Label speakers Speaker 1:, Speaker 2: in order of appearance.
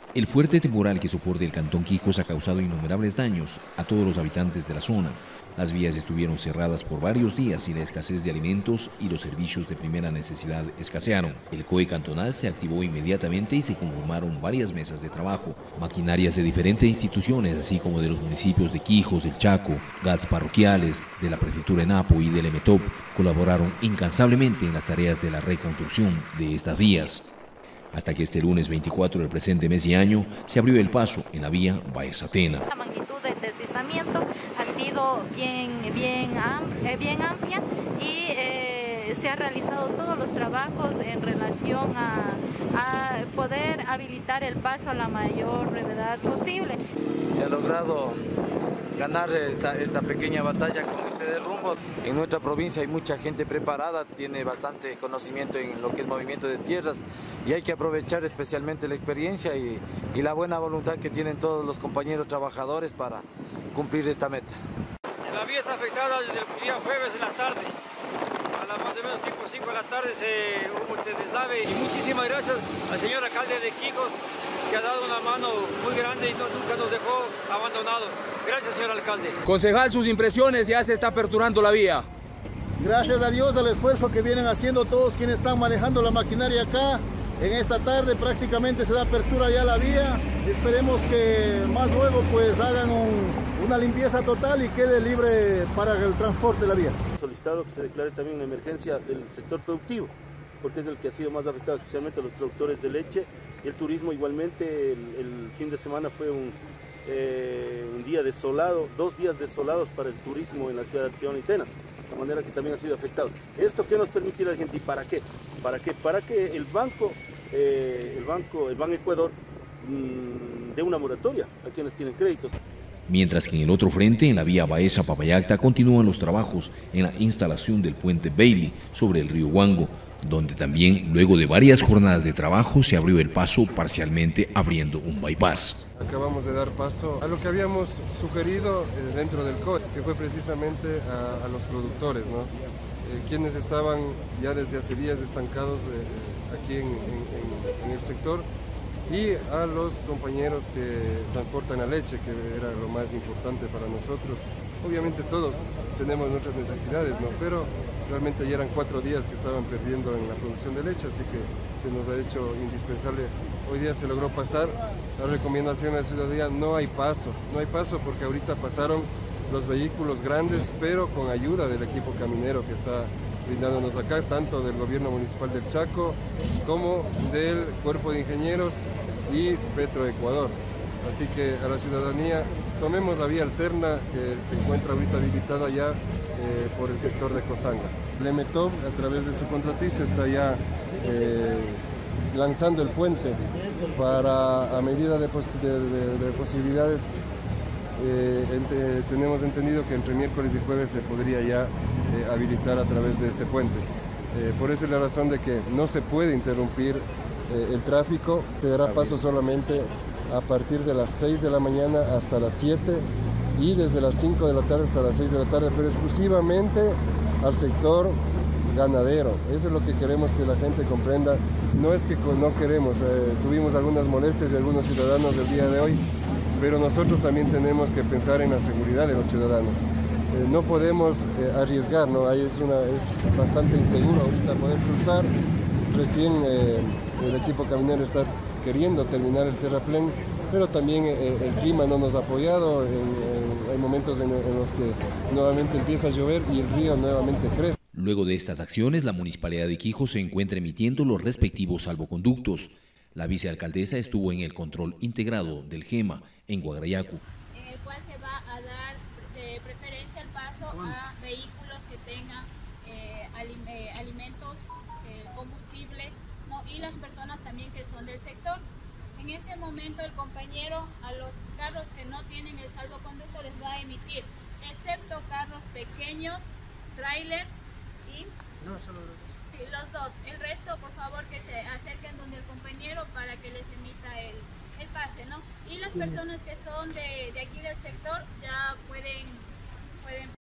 Speaker 1: El fuerte temporal que soporta el cantón Quijos ha causado innumerables daños a todos los habitantes de la zona. Las vías estuvieron cerradas por varios días y la escasez de alimentos y los servicios de primera necesidad escasearon. El COE cantonal se activó inmediatamente y se conformaron varias mesas de trabajo. Maquinarias de diferentes instituciones, así como de los municipios de Quijos, del Chaco, GATS parroquiales, de la prefectura de Napo y del EMETOP, colaboraron incansablemente en las tareas de la reconstrucción de estas vías. Hasta que este lunes 24 del presente mes y año se abrió el paso en la vía Baeza-Tena.
Speaker 2: La magnitud del deslizamiento ha sido bien amplia y se han realizado todos los trabajos en relación a poder habilitar el paso a la mayor brevedad posible.
Speaker 3: Se ha logrado ganar esta pequeña batalla con este derrumbo. En nuestra provincia hay mucha gente preparada, tiene bastante conocimiento en lo que es movimiento de tierras y hay que aprovechar especialmente la experiencia y la buena voluntad que tienen todos los compañeros trabajadores para cumplir esta meta.
Speaker 4: La vía está afectada desde el día jueves de la tarde. A las más o menos tipo 5 de la tarde hubo este deslave y muchísimas gracias al señor alcalde de Quijos, que ha dado una mano muy grande y nunca nos dejó abandonados. Gracias, señor alcalde.
Speaker 5: Concejal, sus impresiones, ya se está aperturando la vía.
Speaker 6: Gracias a Dios al esfuerzo que vienen haciendo todos quienes están manejando la maquinaria acá. En esta tarde prácticamente se da apertura ya la vía. Esperemos que más luego pues hagan una limpieza total y quede libre para el transporte de la vía.
Speaker 7: Solicitado que se declare también una emergencia del sector productivo, porque es el que ha sido más afectado, especialmente los productores de leche y el turismo igualmente. El fin de semana fue un día desolado, 2 días desolados para el turismo en la ciudad de Archidona y Tena, de manera que también han sido afectados. ¿Esto qué nos permitirá a la gente y para qué? Para que el Banco Ecuador dé una moratoria a quienes tienen créditos.
Speaker 1: Mientras que en el otro frente, en la vía Baeza-Papayacta, continúan los trabajos en la instalación del puente Bailey sobre el río Huango, donde también, luego de varias jornadas de trabajo, se abrió el paso parcialmente abriendo un bypass.
Speaker 8: Acabamos de dar paso a lo que habíamos sugerido dentro del COE, que fue precisamente a los productores, ¿no? Quienes estaban ya desde hace días estancados aquí en el sector, y a los compañeros que transportan la leche, que era lo más importante para nosotros. Obviamente todos tenemos nuestras necesidades, ¿no? Pero realmente ya eran 4 días que estaban perdiendo en la producción de leche, así que se nos ha hecho indispensable. Hoy día se logró pasar. La recomendación a la ciudadanía: no hay paso porque ahorita pasaron los vehículos grandes, pero con ayuda del equipo caminero que está brindándonos acá, tanto del gobierno municipal del Chaco como del cuerpo de ingenieros y Petroecuador. Así que a la ciudadanía, tomemos la vía alterna que se encuentra ahorita habilitada ya por el sector de Cosanga. El EMETOP, a través de su contratista, está ya lanzando el puente para, a medida de posibilidades. Tenemos entendido que entre miércoles y jueves se podría ya habilitar a través de este puente. Por eso es la razón de que no se puede interrumpir el tráfico. Se dará paso solamente a partir de las 6 de la mañana hasta las 7 y desde las 5 de la tarde hasta las 6 de la tarde, pero exclusivamente al sector ganadero. Eso es lo que queremos que la gente comprenda. No es que no queremos, tuvimos algunas molestias de algunos ciudadanos el día de hoy, pero nosotros también tenemos que pensar en la seguridad de los ciudadanos. No podemos arriesgar, ¿no? Ahí es bastante inseguro ahorita poder cruzar. Recién el equipo caminero está queriendo terminar el terraplén, pero también el clima no nos ha apoyado. Hay momentos en los que nuevamente empieza a llover y el río nuevamente crece.
Speaker 1: Luego de estas acciones, la Municipalidad de Quijos se encuentra emitiendo los respectivos salvoconductos. La vicealcaldesa estuvo en el control integrado del GEMA en Guagrayacu,
Speaker 9: en el cual se va a dar de preferencia el paso a vehículos que tengan alimentos, combustible, ¿no? Y las personas también que son del sector. En este momento el compañero a los carros que no tienen el salvoconducto les va a emitir, excepto carros pequeños, trailers y...
Speaker 8: No, solo
Speaker 9: sí, los dos. El resto, por favor, que se acerquen donde el compañero para que les emita el pase, ¿no? Y las personas que son de aquí del sector ya pueden